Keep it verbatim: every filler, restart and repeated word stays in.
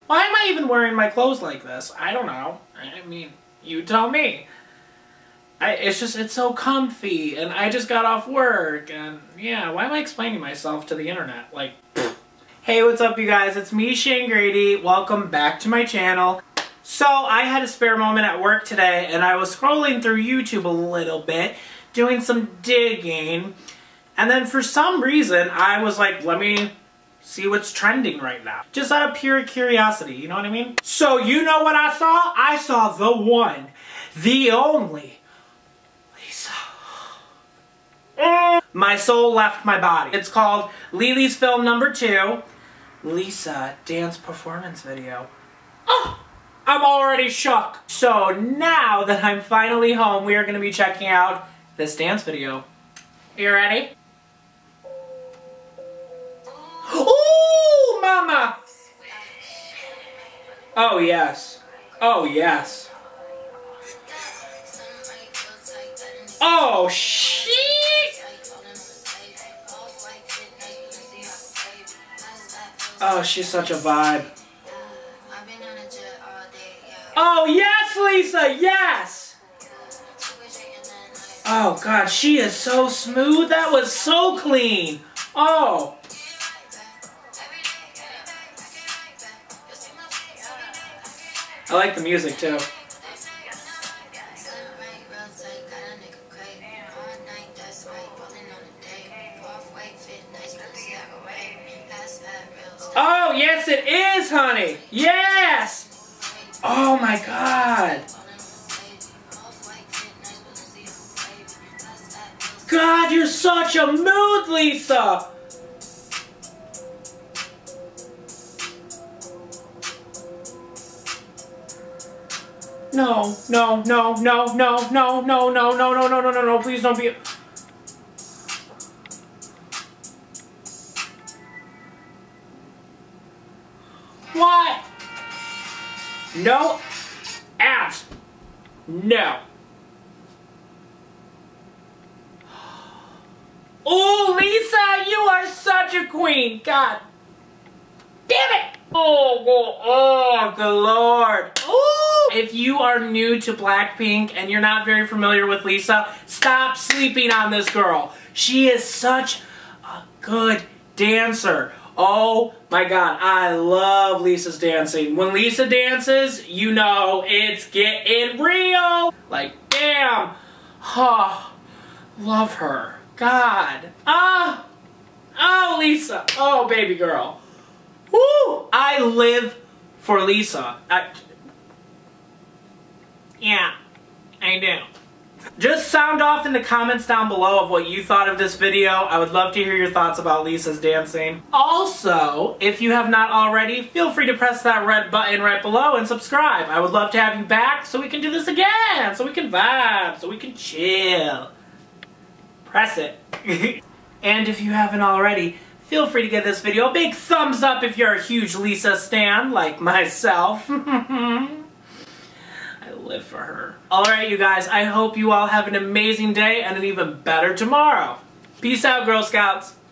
Why am I even wearing my clothes like this? I don't know. I mean, you tell me. I, it's just, it's so comfy, and I just got off work, and yeah, why am I explaining myself to the internet? Like, pfft. Hey, what's up, you guys? It's me, Shane Grady. Welcome back to my channel. So, I had a spare moment at work today, and I was scrolling through YouTube a little bit, doing some digging, and then for some reason, I was like, let me see what's trending right now. Just out of pure curiosity, you know what I mean? So, you know what I saw? I saw the one, the only, Lisa. Mm. My soul left my body. It's called Lily's Film Number Two, Lisa Dance Performance Video. Oh! I'm already shook. So now that I'm finally home, we are going to be checking out this dance video. You ready? Ooh, mama! Oh, yes. Oh, yes. Oh, shit! Oh, she's such a vibe. Oh, yes, Lisa, yes! Oh, God, she is so smooth. That was so clean. Oh. I like the music, too. Oh, yes, it is, honey. Yes! Oh my God! God, you're such a mood, Lisa! No, no, no, no, no, no, no, no, no, no, no, no, no, no, please don't be... What? No abs. No. Oh, Lisa, you are such a queen. God damn it. Oh, oh, oh, good Lord. Ooh. If you are new to Blackpink and you're not very familiar with Lisa, stop sleeping on this girl. She is such a good dancer. Oh my God, I love Lisa's dancing. When Lisa dances, you know it's getting real. Like, damn. Oh, love her. God. Ah. Oh, Lisa. Oh, baby girl. Woo. I live for Lisa. I, yeah, I do. Just sound off in the comments down below of what you thought of this video. I would love to hear your thoughts about Lisa's dancing. Also, if you have not already, feel free to press that red button right below and subscribe. I would love to have you back so we can do this again, so we can vibe, so we can chill. Press it. And if you haven't already, feel free to give this video a big thumbs up if you're a huge Lisa stan like myself. I live for her. Alright, you guys, I hope you all have an amazing day and an even better tomorrow. Peace out, Girl Scouts.